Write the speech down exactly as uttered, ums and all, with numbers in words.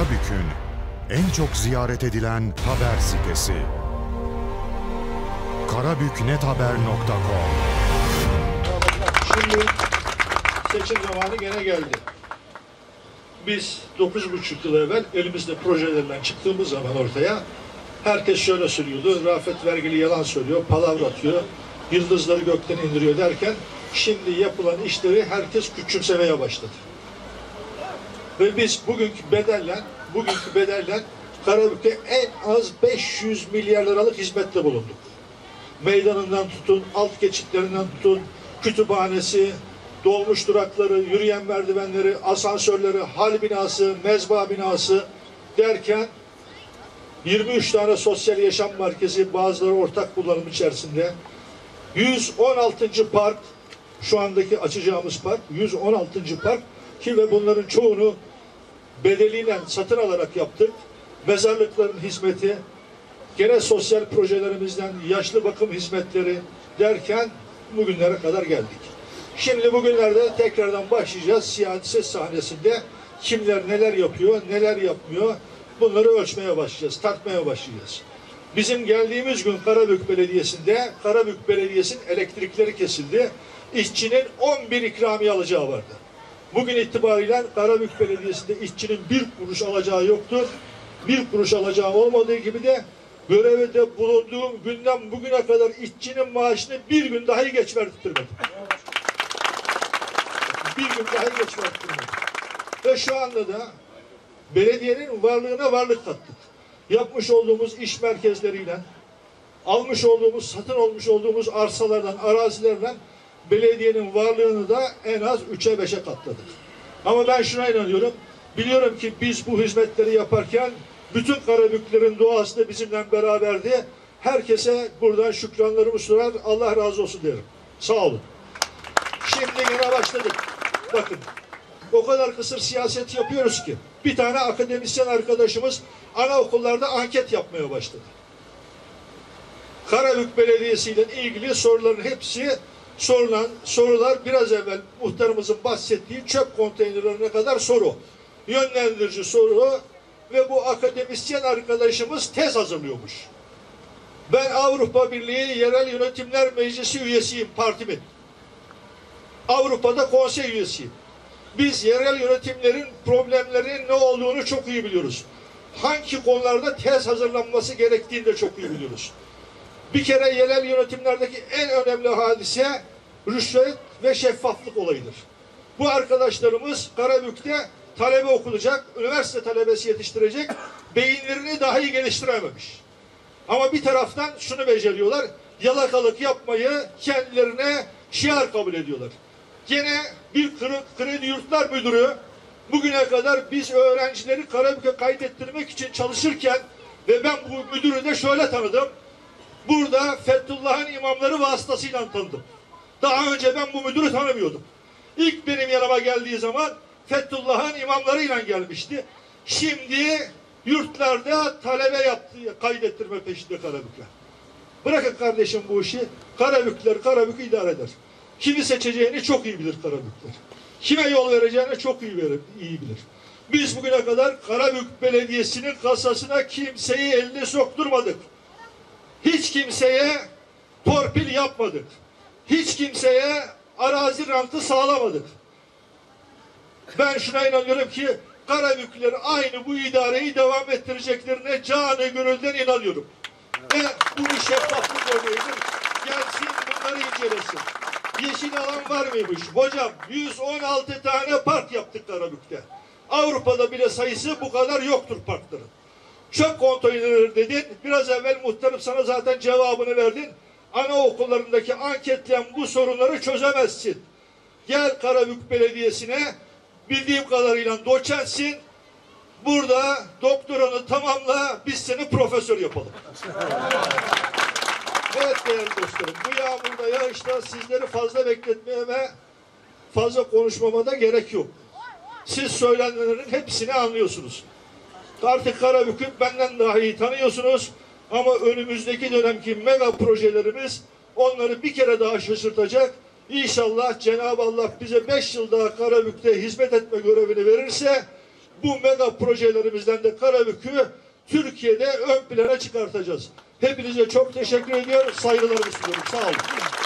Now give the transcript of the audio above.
Karabük'ün en çok ziyaret edilen haber sitesi karabük net haber nokta com. Şimdi seçim zamanı gene geldi. Biz dokuz buçuk yıl evvel elimizde projelerinden çıktığımız zaman ortaya herkes şöyle söylüyordu: Rafet Vergili yalan söylüyor, palavra atıyor, yıldızları gökten indiriyor derken şimdi yapılan işleri herkes küçümsemeye başladı. Ve biz bugünkü bedelle, bugünkü bedelle Karabük'te en az beş yüz milyar liralık hizmette bulunduk. Meydanından tutun, alt geçitlerinden tutun, kütüphanesi, dolmuş durakları, yürüyen merdivenleri, asansörleri, hal binası, mezba binası derken yirmi üç tane sosyal yaşam merkezi, bazıları ortak kullanım içerisinde. yüz on altıncı park, şu andaki açacağımız park, yüz on altıncı park ki ve bunların çoğunu bedeliyle satın alarak yaptık. Mezarlıkların hizmeti, gene sosyal projelerimizden yaşlı bakım hizmetleri derken bugünlere kadar geldik. Şimdi bugünlerde tekrardan başlayacağız siyaset sahnesinde kimler neler yapıyor, neler yapmıyor, bunları ölçmeye başlayacağız, tartmaya başlayacağız. Bizim geldiğimiz gün Karabük Belediyesi'nde, Karabük Belediyesi'nin elektrikleri kesildi. İşçinin on bir ikramiye alacağı vardı. Bugün itibariyle Karabük Belediyesi'nde işçinin bir kuruş alacağı yoktur. Bir kuruş alacağı olmadığı gibi de görevde bulunduğum günden bugüne kadar işçinin maaşını bir gün dahi geç verdirtmedim. Bir gün dahi geç verdirtmedim. Ve şu anda da belediyenin varlığına varlık kattık. Yapmış olduğumuz iş merkezleriyle, almış olduğumuz, satın olmuş olduğumuz arsalardan, arazilerden belediyenin varlığını da en az üçe beşe katladık. Ama ben şuna inanıyorum, biliyorum ki biz bu hizmetleri yaparken bütün Karabüklerin doğası da bizimle beraberdi. Herkese buradan şükranlarımı sunar, Allah razı olsun derim. Sağ olun. Şimdi yine başladık. Bakın, o kadar kısır siyaset yapıyoruz ki bir tane akademisyen arkadaşımız anaokullarda anket yapmaya başladı. Karabük Belediyesi ile ilgili soruların hepsi sorulan sorular biraz evvel muhtarımızın bahsettiği çöp konteynerlerine kadar soru. Yönlendirici soru ve bu akademisyen arkadaşımız tez hazırlıyormuş. Ben Avrupa Birliği Yerel Yönetimler Meclisi üyesiyim partimin. Avrupa'da konsey üyesiyim. Biz yerel yönetimlerin problemlerinin ne olduğunu çok iyi biliyoruz. Hangi konularda tez hazırlanması gerektiğini de çok iyi biliyoruz. Bir kere yerel yönetimlerdeki en önemli hadise rüşvet ve şeffaflık olayıdır. Bu arkadaşlarımız Karabük'te talebe okuyacak, üniversite talebesi yetiştirecek, beyinlerini dahi geliştirememiş. Ama bir taraftan şunu beceriyorlar, yalakalık yapmayı kendilerine şiar kabul ediyorlar. Gene bir kredi yurtlar müdürü bugüne kadar biz öğrencileri Karabük'e kaydettirmek için çalışırken ve ben bu müdürü de şöyle tanıdım. Burada Fethullah'ın imamları vasıtasıyla tanıdım. Daha önce ben bu müdürü tanımıyordum. İlk benim yanıma geldiği zaman Fethullah'ın imamlarıyla gelmişti. Şimdi yurtlarda talebe yaptığı kaydettirme peşinde Karabükler. Bırakın kardeşim bu işi. Karabükler Karabük'ü idare eder. Kimi seçeceğini çok iyi bilir Karabükler. Kime yol vereceğini çok iyi, verir, iyi bilir. Biz bugüne kadar Karabük Belediyesi'nin kasasına kimseyi eline sokturmadık. Hiç kimseye torpil yapmadık. Hiç kimseye arazi rantı sağlamadık. Ben şuna inanıyorum ki Karabükler aynı bu idareyi devam ettireceklerine canı gönülden inanıyorum. Ve bu bir şeffaflık örneğidir. Gelsin bunları incelesin. Yeşil alan var mıymış? Hocam yüz on altı tane park yaptık Karabük'te. Avrupa'da bile sayısı bu kadar yoktur parkların. Çöp konteyneri dedin. Biraz evvel muhtarım sana zaten cevabını verdin. Anaokullarındaki anketle bu sorunları çözemezsin. Gel Karabük Belediyesi'ne, bildiğim kadarıyla doçentsin. Burada doktoranı tamamla, biz seni profesör yapalım. Evet değerli dostlarım, bu yağmurda yağışta sizleri fazla bekletmeme, fazla konuşmama da gerek yok. Siz söylenenlerin hepsini anlıyorsunuz. Artık Karabük'ü benden daha iyi tanıyorsunuz. Ama önümüzdeki dönemki mega projelerimiz onları bir kere daha şaşırtacak. İnşallah Cenab-ı Allah bize beş yıl daha Karabük'te hizmet etme görevini verirse bu mega projelerimizden de Karabük'ü Türkiye'de ön plana çıkartacağız. Hepinize çok teşekkür ediyorum. Saygılarımı sunuyorum. Sağ olun.